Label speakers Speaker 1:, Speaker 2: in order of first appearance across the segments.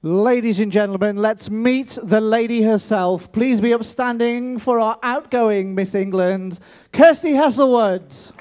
Speaker 1: Ladies and gentlemen, let's meet the lady herself. Please be upstanding for our outgoing Miss England, Kirsty Heslewood.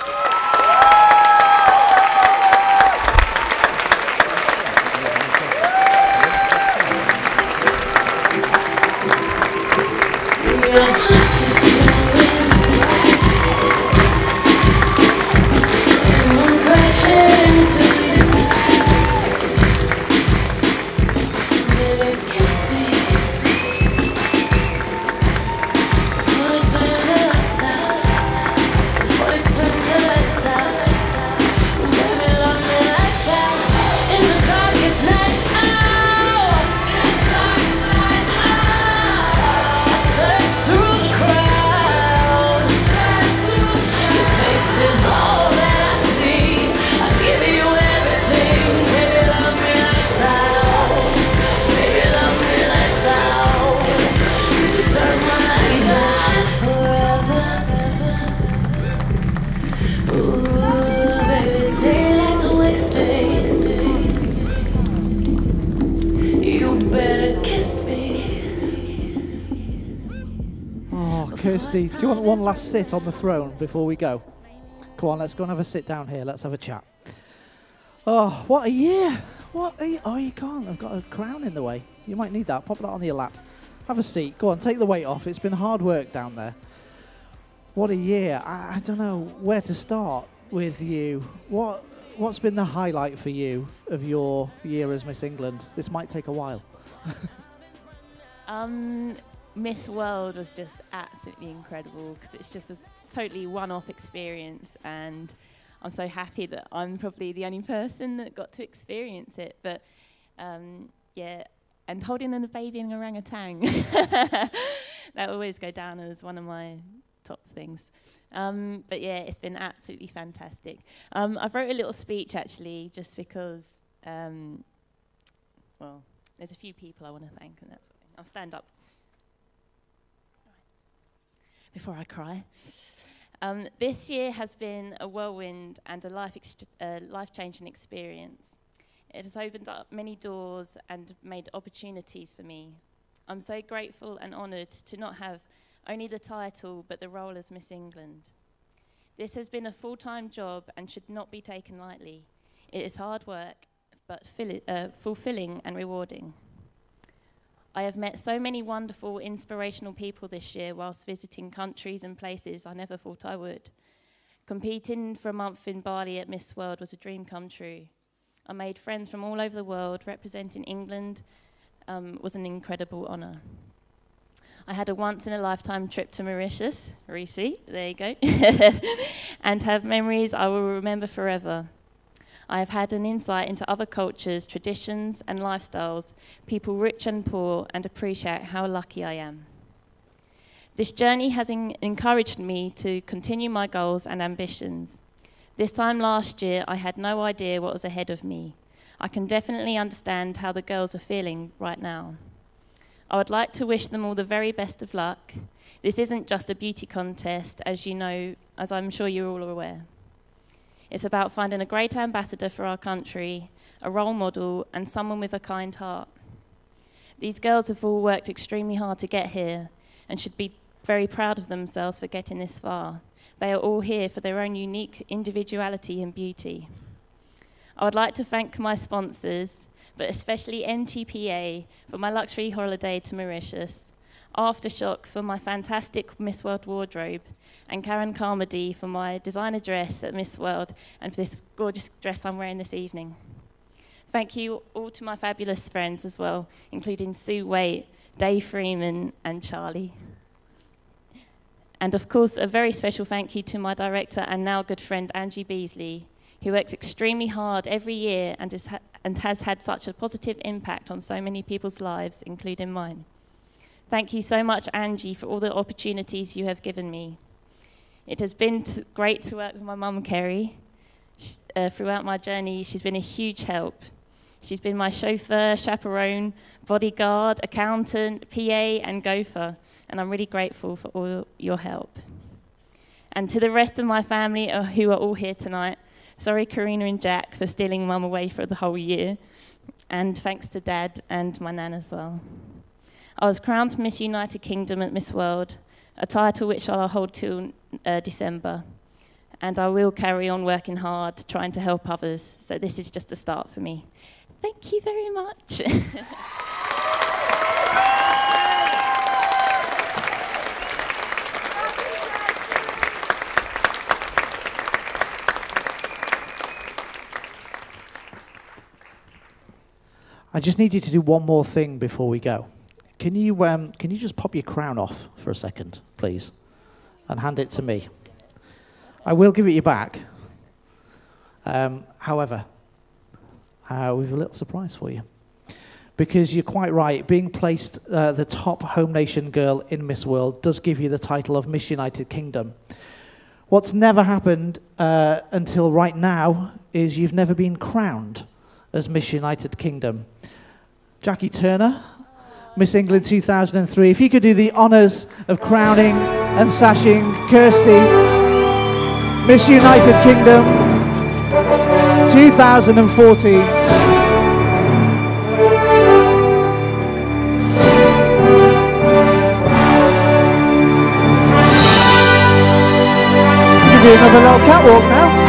Speaker 1: Kirsty, do you want one last sit on the throne before we go? Come on, let's go and have a sit down here. Let's have a chat. Oh, what a year. What a year. Oh, you can't. I've got a crown in the way. You might need that. Pop that on your lap. Have a seat. Go on, take the weight off. It's been hard work down there. What a year. I don't know where to start with you. What's been the highlight for you of your year as Miss England? This might take a while.
Speaker 2: Miss World was just absolutely incredible because it's just a totally one-off experience, and I'm so happy that I'm probably the only person that got to experience it. But yeah, and holding a baby and an orangutan, that always go down as one of my top things. But yeah, it's been absolutely fantastic. I've wrote a little speech actually, just because, well, there's a few people I want to thank, and that's okay. I'll stand up before I cry. This year has been a whirlwind and a life-changing experience. It has opened up many doors and made opportunities for me. I'm so grateful and honoured to not have only the title, but the role as Miss England. This has been a full-time job and should not be taken lightly. It is hard work, but fulfilling and rewarding. I have met so many wonderful, inspirational people this year whilst visiting countries and places I never thought I would. Competing for a month in Bali at Miss World was a dream come true. I made friends from all over the world. Representing England was an incredible honour. I had a once-in-a-lifetime trip to Mauritius, there you go, and have memories I will remember forever. I have had an insight into other cultures, traditions and lifestyles, people rich and poor, and appreciate how lucky I am. This journey has encouraged me to continue my goals and ambitions. This time last year, I had no idea what was ahead of me. I can definitely understand how the girls are feeling right now. I would like to wish them all the very best of luck. This isn't just a beauty contest, as you know, as I'm sure you're all aware. It's about finding a great ambassador for our country, a role model, and someone with a kind heart. These girls have all worked extremely hard to get here and should be very proud of themselves for getting this far. They are all here for their own unique individuality and beauty. I would like to thank my sponsors, but especially NTPA for my luxury holiday to Mauritius, Aftershock for my fantastic Miss World wardrobe, and Karen Carmody for my designer dress at Miss World and for this gorgeous dress I'm wearing this evening. Thank you all to my fabulous friends as well, including Sue Waite, Dave Freeman and Charlie. And of course, a very special thank you to my director and now good friend Angie Beasley, who works extremely hard every year and has had such a positive impact on so many people's lives, including mine. Thank you so much, Angie, for all the opportunities you have given me. It has been great to work with my mum, Kerry. Throughout my journey, she's been a huge help. She's been my chauffeur, chaperone, bodyguard, accountant, PA, and gopher, and I'm really grateful for all your help. And to the rest of my family who are all here tonight, sorry, Karina and Jack, for stealing Mum away for the whole year. and thanks to Dad and my nan as well. I was crowned Miss United Kingdom at Miss World, a title which I'll hold till December. And I will carry on working hard, trying to help others. So this is just a start for me. Thank you very much.
Speaker 1: I just need you to do one more thing before we go. Can you just pop your crown off for a second, please, and hand it to me? I will give it you back. However, we have a little surprise for you. Because you're quite right, being placed the top home nation girl in Miss World does give you the title of Miss United Kingdom. What's never happened until right now is you've never been crowned as Miss United Kingdom. Jackie Turner, Miss England 2003. If you could do the honours of crowning and sashing Kirsty, Miss United Kingdom 2014. You can do another little catwalk now.